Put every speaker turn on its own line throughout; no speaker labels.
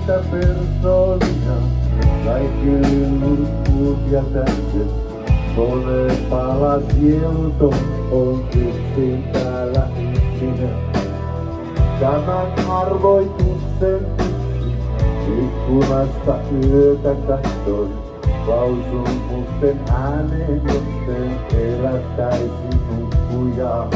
niitä persoonia. Kaikki linnut ja tähdet, kone palas sieluton on yksin täällä ihminen. Tämän arvoituksen ikkunasta yötä katson, lausun muuten ääneen, joten elättäisi nukkujaa.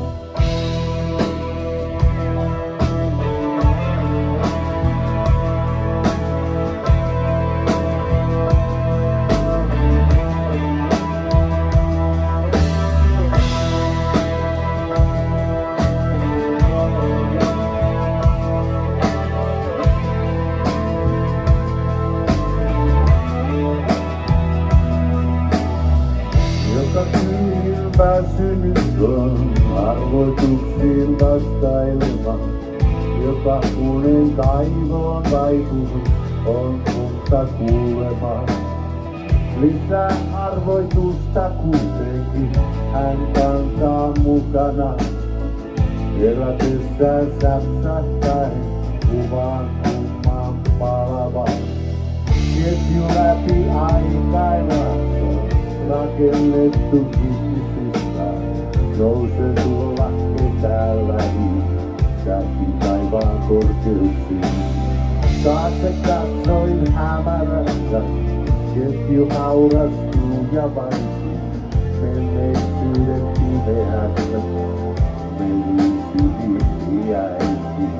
Väsynyt on arvoituksiin vastaileva, joka unen kaivoon vaipunut on mutta kuulema. Lisää arvoitusta kuitenkin hän kantaa mukana, herätessään säpsähtäen kuvaan kummaan palavaan. Ketju läpi aikainaan rakennettu ihmisistä, nousee tuolla etäällä tähti taivaan korkeuksiin. Taakse katsoin hämärässä, ketju haurastuu ja vaihtuu menneisyyden pimeässä, menisi vihjäisiin.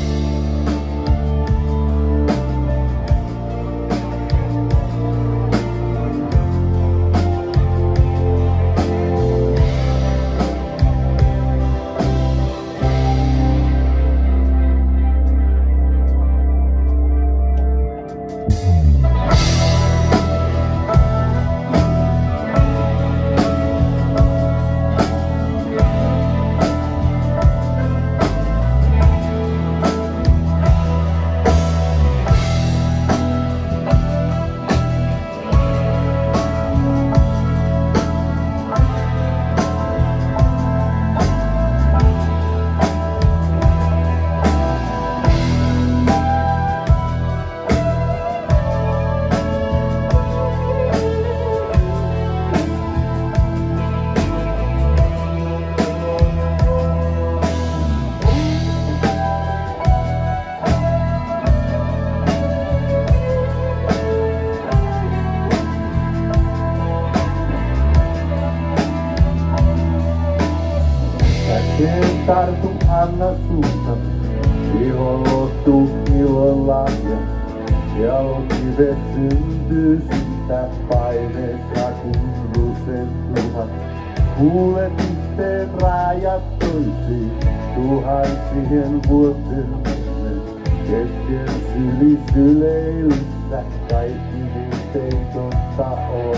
Tartu anna suuta, ihon lohtuu ilon lahja. Jalokivet syntyy sitä paineessa kun rusentuvat. Kuulet itteen raajat toisiin, tuhansien vuoten ennen. Hetken syli syleilyssä kaikki miltei totta on.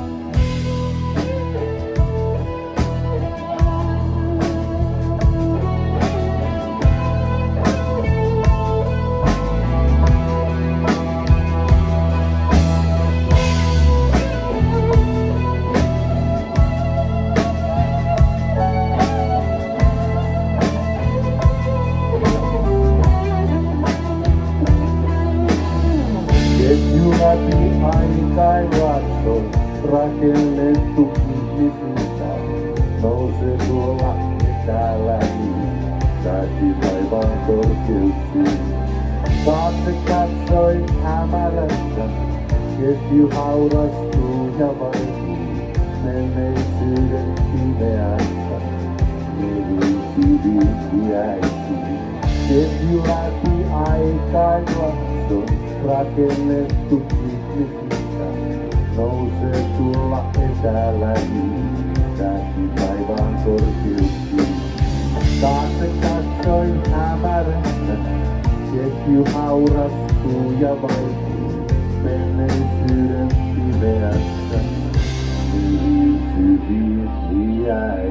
Rakennettu ihmisistä nousee tuolla etäällä tähti taivaan korkeuksiin. Taakse katsoin hämärässä, ketju haurastuu ja vaihtuu menneisyyden pimeässä. Menisi vihjäisiin, ketju läpi aikaan katson rakennettu ihmisistä. Nousee tuolla etäällä tähti taivaan korkeuksiin. Taakse katsoin hämärässä, ketju haurastuu ja vaihtuu menneisyyden pimeässä. Menisi vihjäisiin.